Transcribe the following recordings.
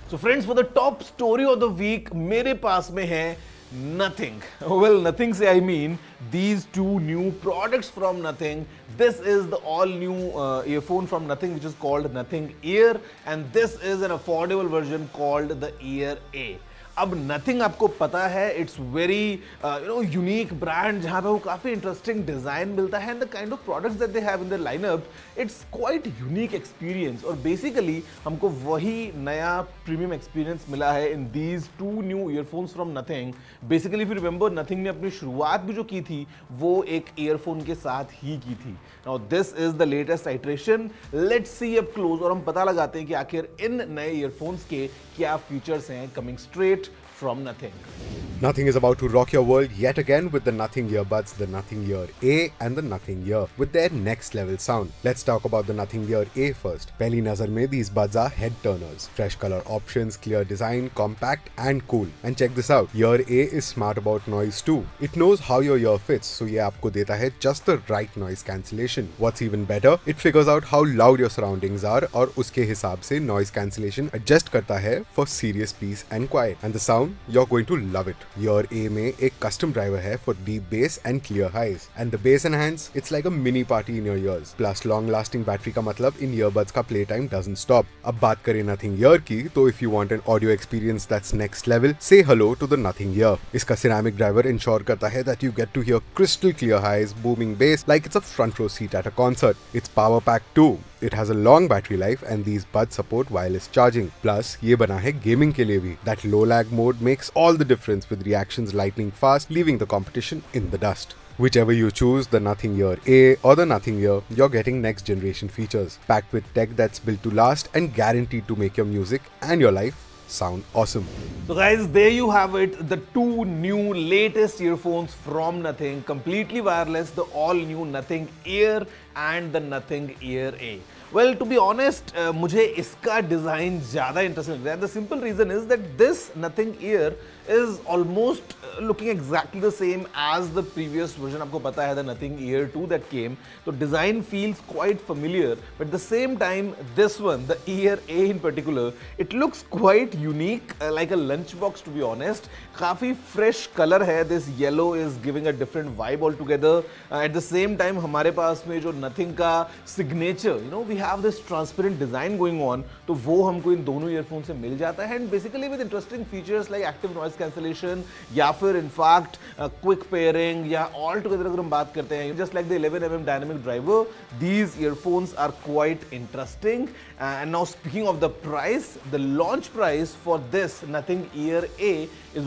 So friends, for the top story of the week, मेरे पास में है Nothing. Well, Nothing से I mean these two new products from Nothing. This is the all new earphone from Nothing, which is called Nothing Ear, and this is an affordable version called the Ear A. अब Nothing आपको पता है, it's very unique brand जहाँ पे वो काफ़ी interesting design मिलता है and the kind of products that they have in their lineup, it's quite unique experience. और बेसिकली हमको वही नया प्रीमियम एक्सपीरियंस मिला है in these two new earphones from Nothing. Basically if you remember, Nothing ने अपनी शुरुआत भी जो की थी वो एक ईयरफोन के साथ ही की थी. Now this is the latest iteration. Let's see up close और हम पता लगाते हैं कि आखिर इन नए ईयरफोन्स के क्या फीचर्स हैं coming straight from Nothing. Nothing is about to rock your world yet again with the Nothing earbuds, the Nothing Ear A and the Nothing Ear with their next level sound. Let's talk about the Nothing Ear A first. पहली नजर में these buds are head turners. Fresh color options, clear design, compact and cool. And check this out. Ear A is smart about noise too. It knows how your ear fits, so ये आपको देता है just the right noise cancellation. What's even better, it figures out how loud your surroundings are और उसके हिसाब से noise cancellation adjust करता है for serious peace and quiet. And the sound, you're going to love it. Ear A में एक custom driver है for deep bass and clear highs. And the bass enhance, it's like a mini party in your ears. Plus long lasting battery का मतलब इन earbuds का play time doesn't stop. अब बात करें Nothing Ear की, तो if you want an audio experience that's next level, say hello to the Nothing Ear. इसका ceramic driver ensure करता है that you get to hear crystal clear highs, booming bass like it's a front row seat at a concert. It's power packed too. It has a long battery life and these buds support wireless charging. Plus ये बना है gaming के लिए भी. That low lag mode makes all the difference with reactions lightning fast, leaving the competition in the dust. Whichever you choose, the Nothing Ear A or the Nothing Ear, you're getting next generation features, packed with tech that's built to last and guaranteed to make your music and your life sound awesome. So guys, there you have it, the two new latest earphones from Nothing, completely wireless, the all new Nothing Ear and the Nothing Ear A. Well, to be honest, मुझे इसका design ज़्यादा interesting लग रहा है. The simple reason is that this Nothing Ear is almost looking exactly the same as the previous version. आपको पता है the Nothing Ear 2 that came. तो design feels quite familiar, but at the same time, this one, the Ear A in particular, it looks quite unique, like a lunchbox to be honest. काफ़ी fresh color है. This yellow is giving a different vibe altogether. At the same time, हमारे पास में जो Nothing का signature, we have this transparent design going on, तो वो हमको इन दोनों ईयरफोन से मिल जाता है. And basically with interesting features like active noise cancellation या फिर in fact quick pairing या all together अगर हम बात करते हैं, just like the 11mm dynamic driver, these earphones are quite interesting. And now speaking of the price, the launch price for this Nothing Ear A is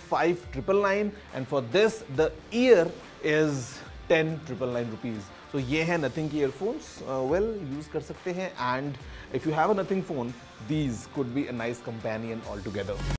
₹5,999 and for this the ear is 10,999 rupees. तो ये है Nothing की earphones. Well, use कर सकते हैं and if you have a Nothing phone, these could be a nice companion altogether.